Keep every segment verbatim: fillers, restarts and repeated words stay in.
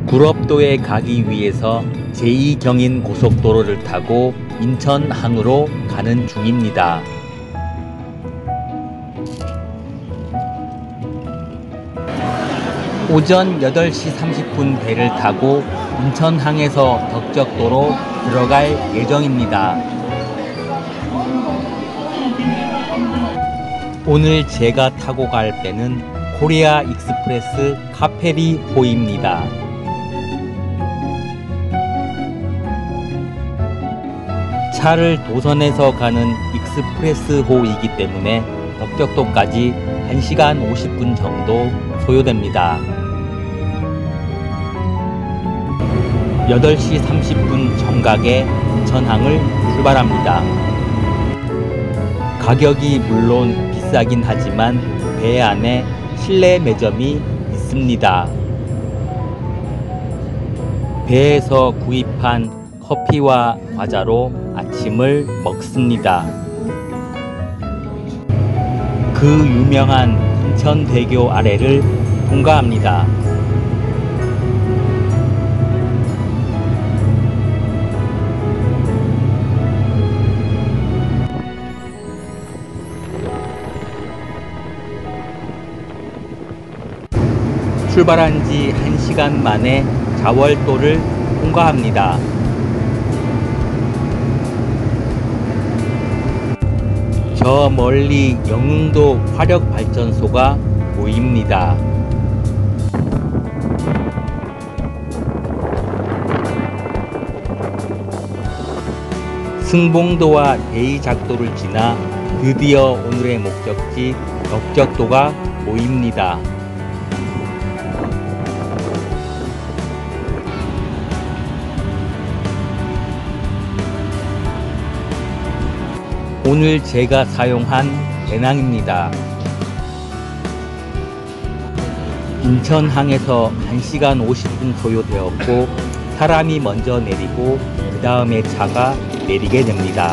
구럽도에 가기 위해서 제이 경인 고속도로를 타고 인천항으로 가는 중입니다. 오전 여덟 시 삼십 분 배를 타고 인천항에서 덕적도로 들어갈 예정입니다. 오늘 제가 타고 갈 배는 코리아 익스프레스 카페리호입니다. 차를 도선해서 가는 익스프레스호이기 때문에 덕적도까지 한 시간 오십 분 정도 소요됩니다. 여덟 시 삼십 분 정각에 인천항을 출발합니다. 가격이 물론 비싸긴 하지만 배 안에 실내 매점이 있습니다. 배에서 구입한 커피와 과자로 아침을 먹습니다. 그 유명한 인천대교 아래를 통과합니다. 출발한 지 한 시간 만에 자월도를 통과합니다. 저 멀리 영흥도 화력발전소가 보입니다. 승봉도와 대이작도를 지나 드디어 오늘의 목적지 덕적도가 보입니다. 오늘 제가 사용한 배낭입니다. 인천항에서 한 시간 오십 분 소요되었고 사람이 먼저 내리고 그 다음에 차가 내리게 됩니다.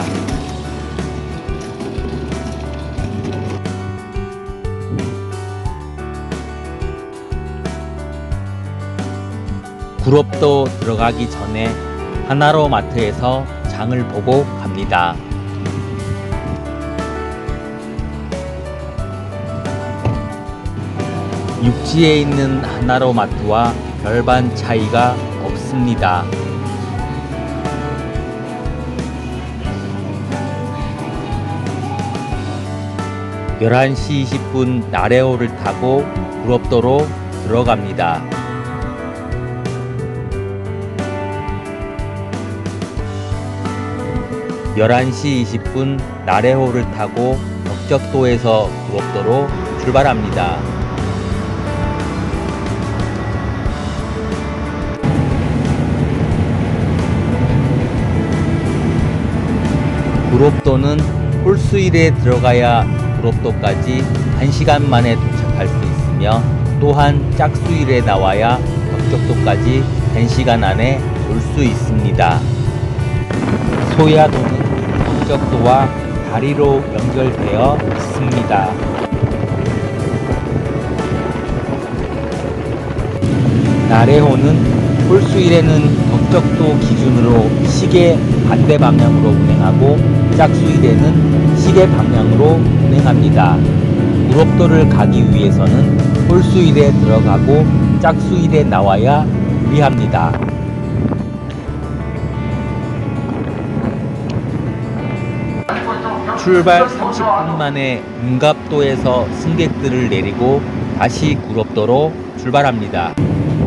구럽도 들어가기 전에 하나로마트에서 장을 보고 갑니다. 육지에 있는 하나로마트와 별반 차이가 없습니다. 열한 시 이십 분 나레오를 타고 구럽도로 들어갑니다. 열한 시 이십 분 나레호를 타고 덕적도에서 구럽도로 출발합니다. 구럽도는 홀수일에 들어가야 구럽도까지 한 시간 만에 도착할 수 있으며 또한 짝수일에 나와야 덕적도까지 한 시간 안에 올 수 있습니다. 소야도는 덕적도와 다리로 연결되어 있습니다. 나레호는 홀수일에는 덕적도 기준으로 시계 반대 방향으로 운행하고 짝수일에는 시계 방향으로 운행합니다. 구럽도를 가기 위해서는 홀수일에 들어가고 짝수일에 나와야 유리합니다. 출발 삼십 분 만에 은갑도에서 승객들을 내리고 다시 구럽도로 출발합니다.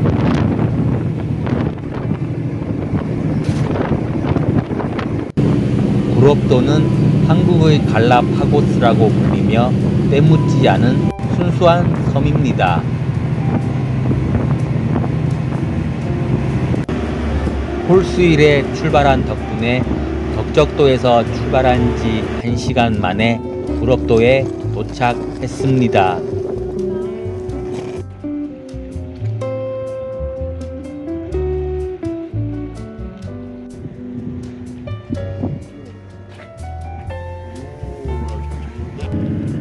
구럽도는 한국의 갈라파고스라고 불리며 때묻지 않은 순수한 섬입니다. 홀수일에 출발한 덕분에 덕적도에서 출발한 지 한 시간 만에 구럽도에 도착했습니다.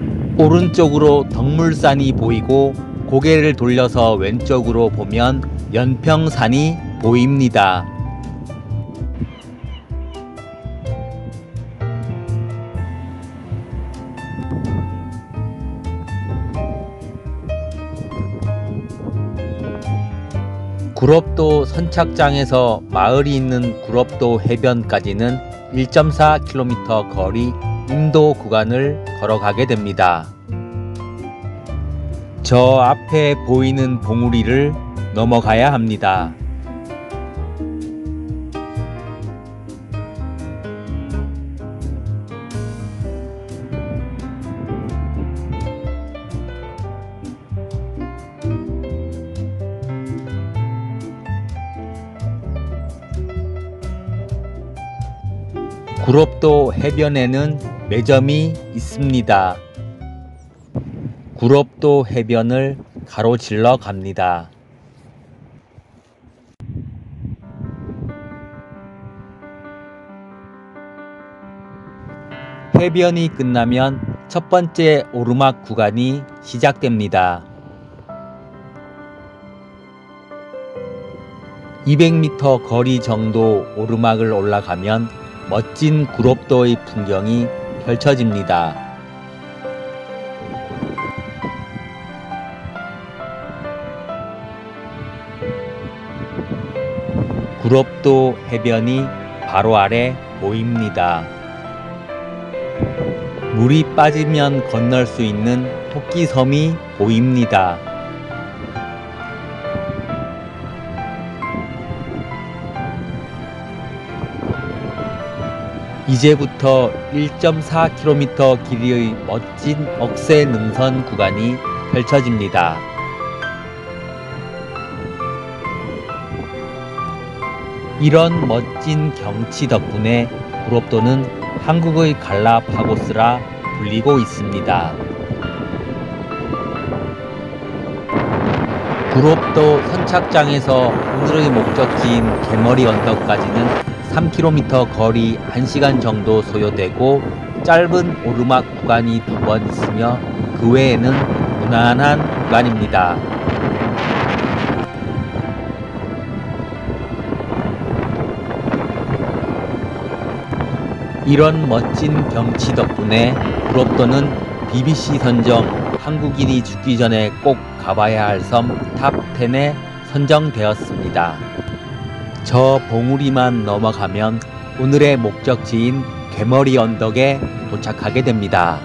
오른쪽으로 덕물산이 보이고 고개를 돌려서 왼쪽으로 보면 면평산이 보입니다. 구럽도 선착장에서 마을이 있는 구럽도 해변까지는 일 점 사 킬로미터 거리 인도 구간을 걸어가게 됩니다. 저 앞에 보이는 봉우리를 넘어가야 합니다. 구럽도 해변에는 매점이 있습니다. 구럽도 해변을 가로질러 갑니다. 해변이 끝나면 첫 번째 오르막 구간이 시작됩니다. 이백 미터 거리 정도 오르막을 올라가면 멋진 구럽도의 풍경이 펼쳐집니다. 구럽도 해변이 바로 아래 보입니다. 물이 빠지면 건널 수 있는 토끼섬이 보입니다. 이제부터 일 점 사 킬로미터 길이의 멋진 억새 능선 구간이 펼쳐집니다. 이런 멋진 경치 덕분에 구럽도는 한국의 갈라파고스라 불리고 있습니다. 구럽도 선착장에서 오늘의 목적지인 개머리 언덕까지는 삼 킬로미터 거리 한 시간 정도 소요되고 짧은 오르막 구간이 두 번 있으며 그 외에는 무난한 구간입니다. 이런 멋진 경치 덕분에 구럽도는 비비씨 선정 한국인이 죽기 전에 꼭 가봐야 할 섬 탑 텐에 선정되었습니다. 저 봉우리만 넘어가면 오늘의 목적지인 개머리 언덕에 도착하게 됩니다.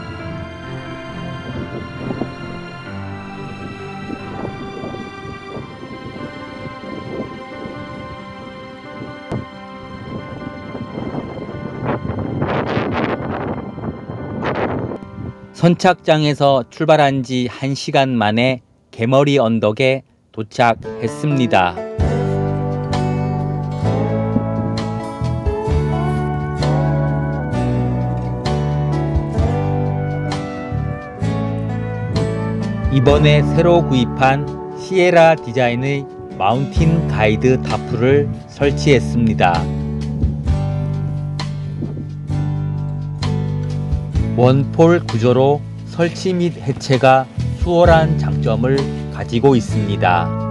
선착장에서 출발한 지 한 시간 만에 개머리 언덕에 도착했습니다. 이번에 새로 구입한 시에라 디자인의 마운틴 가이드 타프를 설치했습니다. 원폴 구조로 설치 및 해체가 수월한 장점을 가지고 있습니다.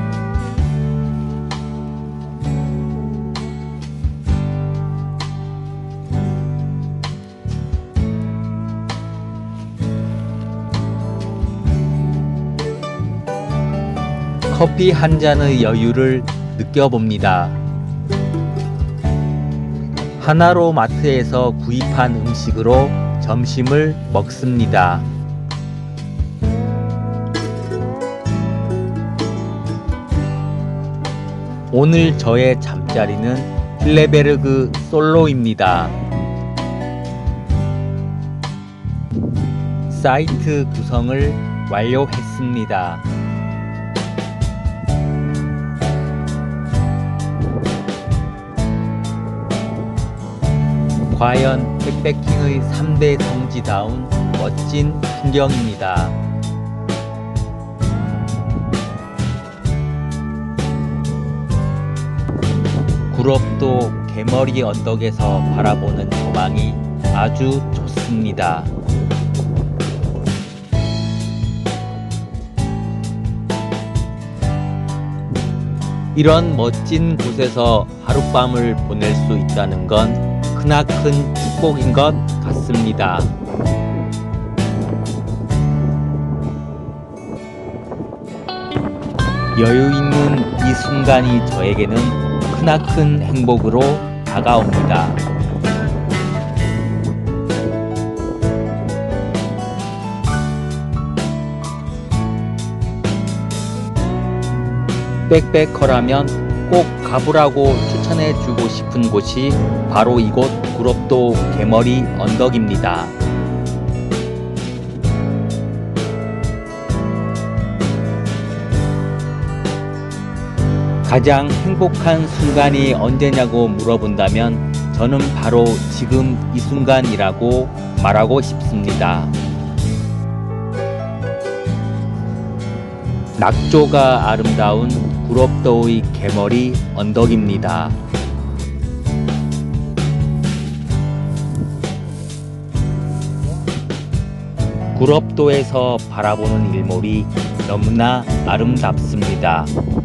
커피 한 잔의 여유를 느껴봅니다. 하나로 마트에서 구입한 음식으로 점심을 먹습니다. 오늘 저의 잠자리는 힐레베르그 솔로입니다. 사이트 구성을 완료했습니다. 과연 백패킹의 삼 대 성지다운 멋진 풍경입니다. 구럽도 개머리 언덕에서 바라보는 조망이 아주 좋습니다. 이런 멋진 곳에서 하룻밤을 보낼 수 있다는 건 크나큰 축복인 것 같습니다. 여유 있는 이 순간이 저에게는 크나큰 행복으로 다가옵니다. 백패커라면 꼭 가보라고 추천해주고 싶은 곳이 바로 이곳 구롭도 개머리 언덕입니다. 가장 행복한 순간이 언제냐고 물어본다면 저는 바로 지금 이 순간이라고 말하고 싶습니다. 낙조가 아름다운 구롭도의 개머리 언덕입니다. 구롭도에서 바라보는 일몰이 너무나 아름답습니다.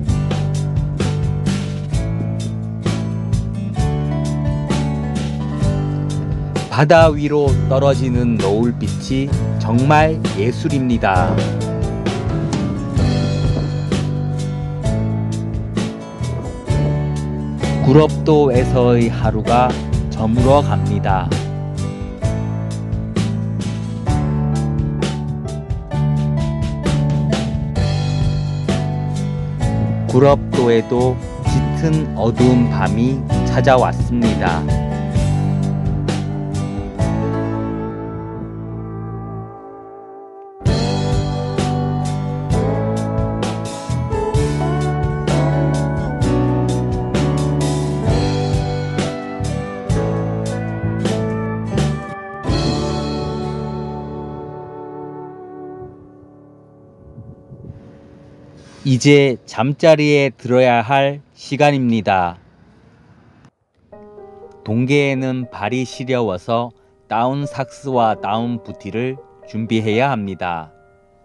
바다 위로 떨어지는 노을빛이 정말 예술입니다. 구롭도에서의 하루가 저물어 갑니다. 구롭도에도 짙은 어두운 밤이 찾아왔습니다. 이제 잠자리에 들어야 할 시간입니다. 동계에는 발이 시려워서 다운 삭스와 다운 부티를 준비해야 합니다.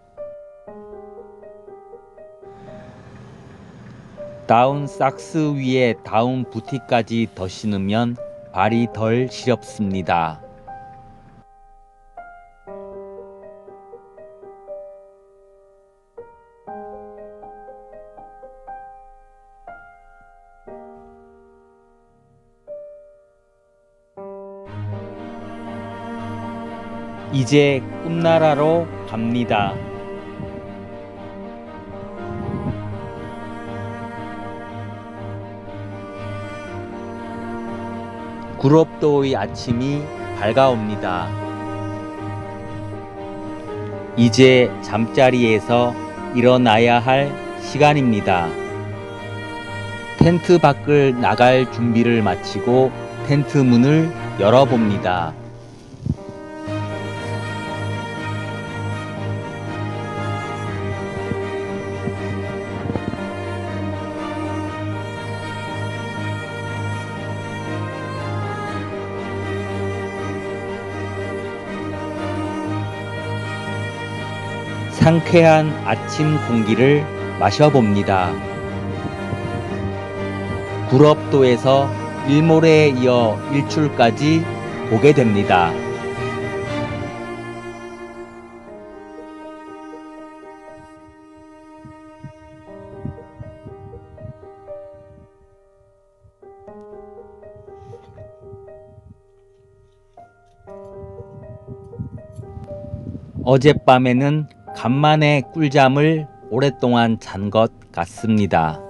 다운 삭스 위에 다운 부티까지 더 신으면 발이 덜 시렵습니다. 이제 꿈나라로 갑니다. 구롭도의 아침이 밝아옵니다. 이제 잠자리에서 일어나야 할 시간입니다. 텐트 밖을 나갈 준비를 마치고 텐트 문을 열어봅니다. 상쾌한 아침 공기를 마셔봅니다. 구롭도에서 일몰에 이어 일출까지 보게 됩니다. 어젯밤에는 간만에 꿀잠을 오랫동안 잔 것 같습니다.